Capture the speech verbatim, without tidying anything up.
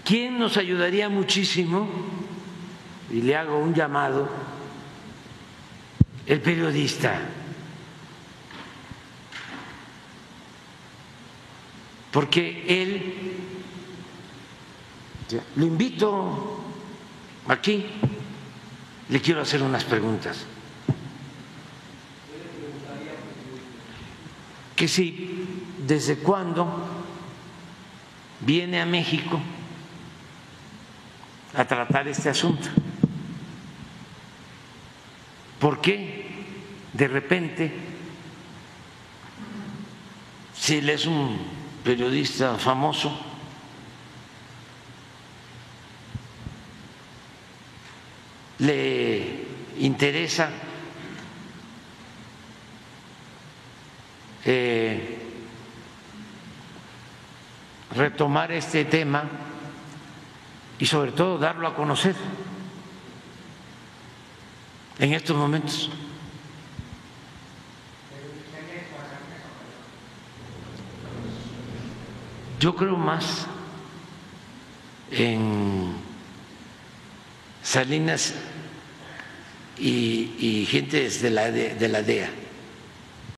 ¿Quién nos ayudaría muchísimo? Y le hago un llamado, el periodista. Porque él, lo invito aquí, le quiero hacer unas preguntas. Que si, ¿desde cuándo viene a México a tratar este asunto? ¿Por qué de repente, si él es un periodista famoso, le interesa eh, retomar este tema y sobre todo darlo a conocer en estos momentos? Yo creo más en Salinas y, y gentes de la, de la D E A.